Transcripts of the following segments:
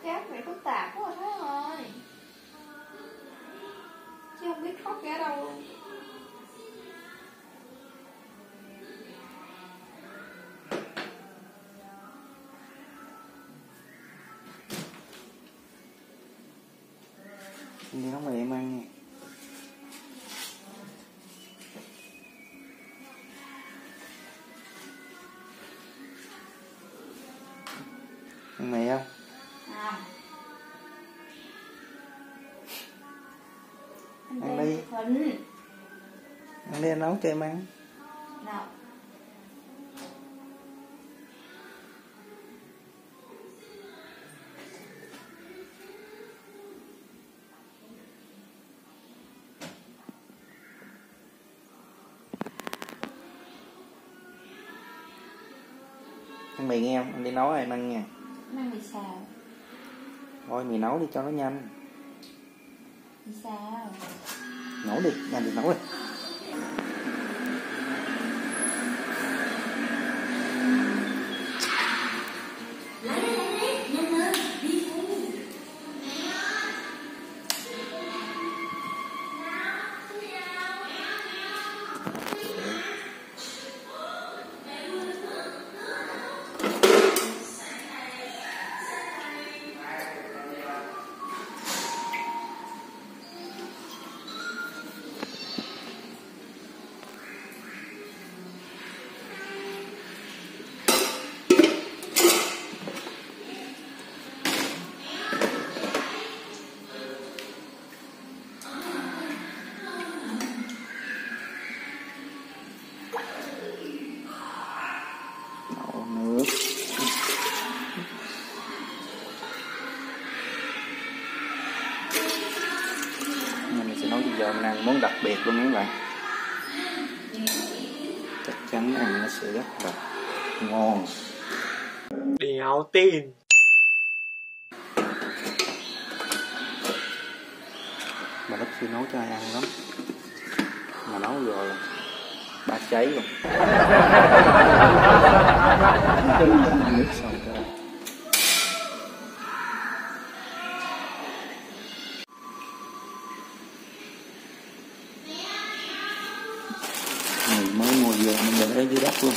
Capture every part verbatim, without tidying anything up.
các vậy phức tạp quá rồi Thái ơi. Chứ không biết thoát ra đâu luôn. Đi nấu mì em ăn nha. Ăn mì không? Không. Ăn đi. Thịnh. Ăn đi, anh nấu cho em ăn. Nào. Ăn mì nghe không? Anh đi nấu em ăn nha. Ăn mì xào. Thôi mì nấu đi cho nó nhanh. Mì xào. Nấu đi, nhanh thì nấu đi. Nấu nước. Mình sẽ nấu cho giờ mình ăn món đặc biệt luôn các bạn. Chắc chắn ăn nó sẽ rất là ngon. Đéo tin. Mà rất khi nấu cho ai ăn lắm. Mà nấu rồi là ba cháy luôn. Nước xong cho mình mới mua về mình để ở dưới đất luôn.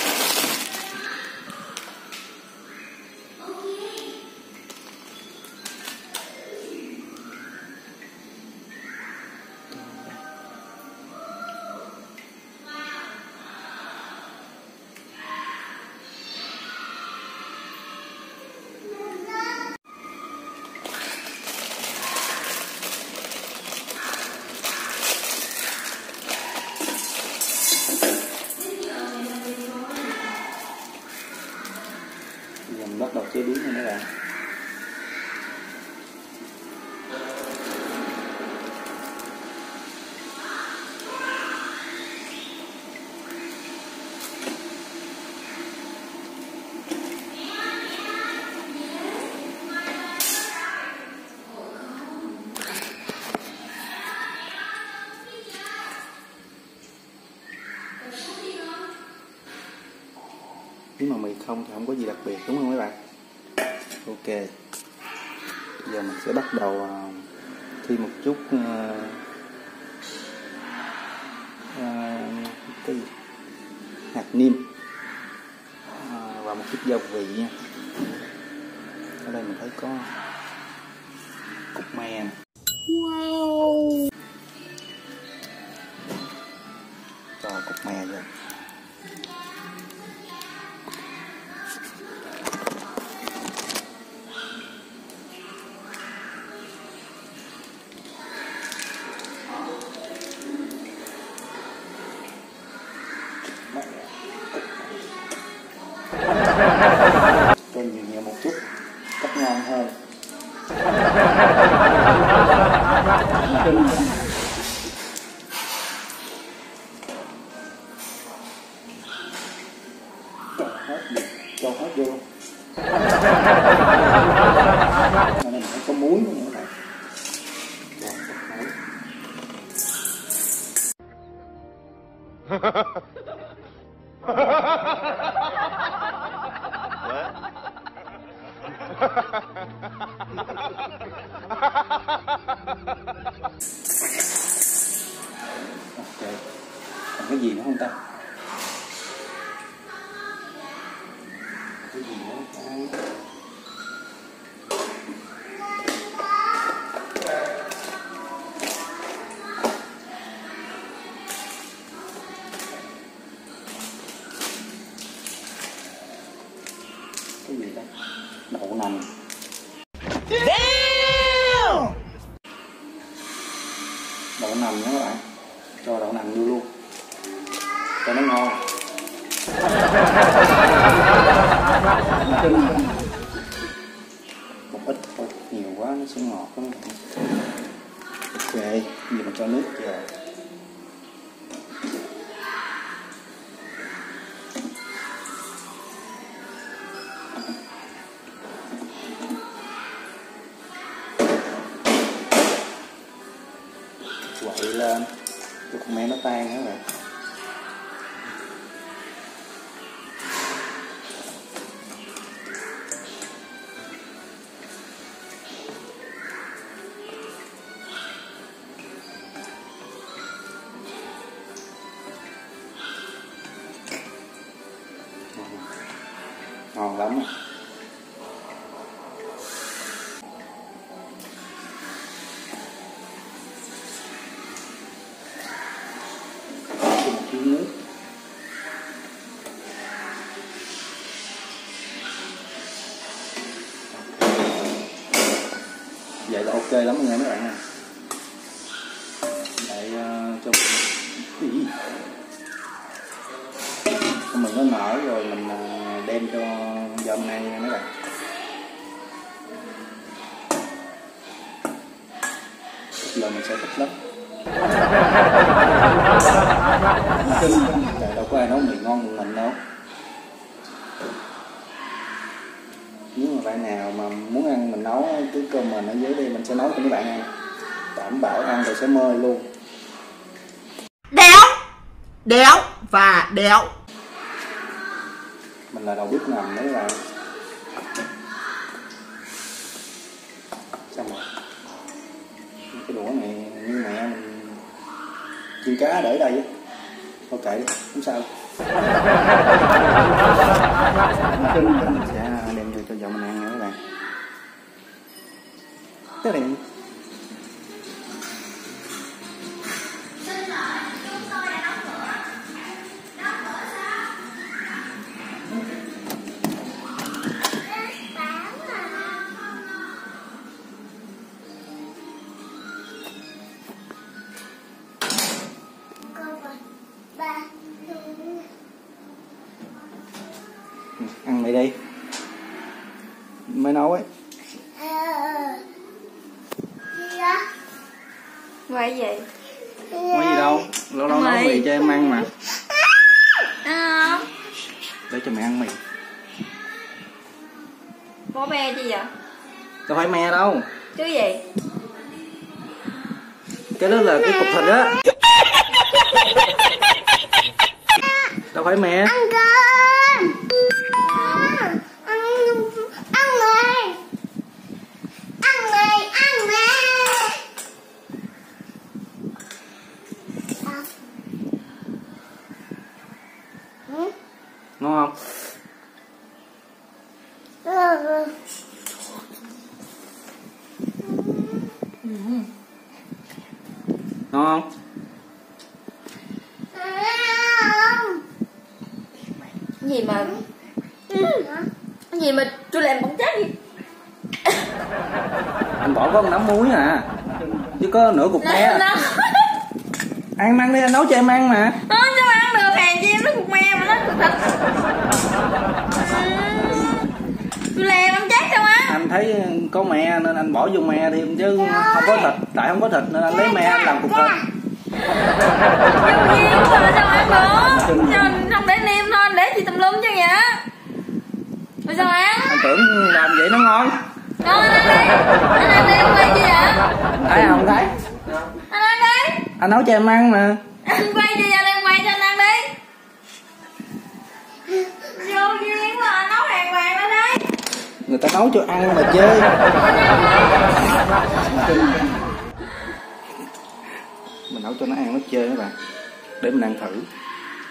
Giờ mình bắt đầu chế biến rồi các bạn. Nếu mà mì không thì không có gì đặc biệt đúng không các bạn? Ok. Giờ mình sẽ bắt đầu uh, thêm một chút uh, uh, cái gì? Hạt niêm uh, và một chút gia vị nha. Ở đây mình thấy có cục me. Wow. Cho cục me vô. Cho nhiều nhiều một chút cách ngon hơn. Cho hết đi, cho hết vô luôn. Ở đây mình thấy có muối nữa này. What? không ta? Cái gì nữa ta? Cái gì ta? Đậu nành. Đậu nành đó các bạn, cho đậu nành vô luôn cho nó ngon. Một ít thôi, nhiều quá nó sẽ ngọt lắm. Ok, giờ mình cho nước vào. Quậy lên cho con me nó tan đó bạn. Ngon lắm. Một chút nước. Vậy là ok lắm nha mấy bạn nè. Để uh, cho Ý. Cho mình nó nở rồi mình uh, đem cho dơm này nha mấy bạn. Giờ mình sẽ thích lắm. Tại đâu có ai nấu mì ngon hơn mình đâu. Nếu mà bạn nào mà muốn ăn mình nấu cứ comment ở dưới đi, mình sẽ nấu cho mấy bạn ăn. Đảm bảo ăn rồi sẽ mê luôn. Đéo, đéo và đéo. Mình là đầu bếp ngầm đấy các bạn. Xong rồi. Cái đũa này như mẹ mình chiên cá để đây á. Ok, không sao. Mình sẽ đem vô cho vợ mình ăn nha các bạn. Tới đây. Ăn mày đi. Mới nấu ấy. Quay gì? Có gì đâu, lâu lâu nấu mì cho em ăn mà. À, Để cho mẹ ăn mì. có me chi vậy? Đâu phải me đâu. Chứ gì? Cái đó là cái cục thịt á. Đâu phải me. Ăn cơm. Ăn ăn mì. Ăn mì, ăn mì. Ngon không? Ngon không? Cái gì mà cái gì mà tôi làm bóng chắc gì? Anh bỏ có một nắm muối à, chứ có nửa cục me à. Ăn mang đi, anh nấu cho em ăn mà. Ờ, cho mà ăn được, hàng chi nó cục me mà nó cục thịt. Tôi làm bóng chắc đâu á. Anh thấy có me nên anh bỏ vô me thêm chứ không có thịt, tại không có thịt nên anh lấy me anh làm cục thịt. Vô duyên quá mà sao ăn được? Sao anh không để niêm thôi, anh để gì tùm lum chứ vậy? Rồi sao ăn? Anh tưởng làm vậy nó ngon. Ngon, anh ăn đi. Anh ăn đi, anh quay chi vậy? Thấy không thấy? Anh ăn đi. Anh nấu cho em ăn mà. Anh quay chi vậy? Anh quay cho anh ăn đi. Vô duyên quá, anh nấu đàng hoàng lên đi. Người ta nấu cho ăn mà chơi. Mình nấu cho nó ăn nó chơi các bạn. Để mình ăn thử.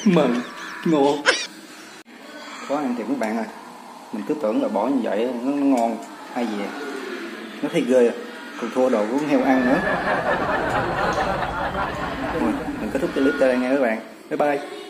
Mừng ngộ. Có ăn kịp các bạn ơi. Mình cứ tưởng là bỏ như vậy nó, nó ngon hay gì vậy? Nó thấy ghê à. Còn thua đồ của con heo ăn nữa. Rồi, mình kết thúc cái clip tại đây nha các bạn. Bye bye.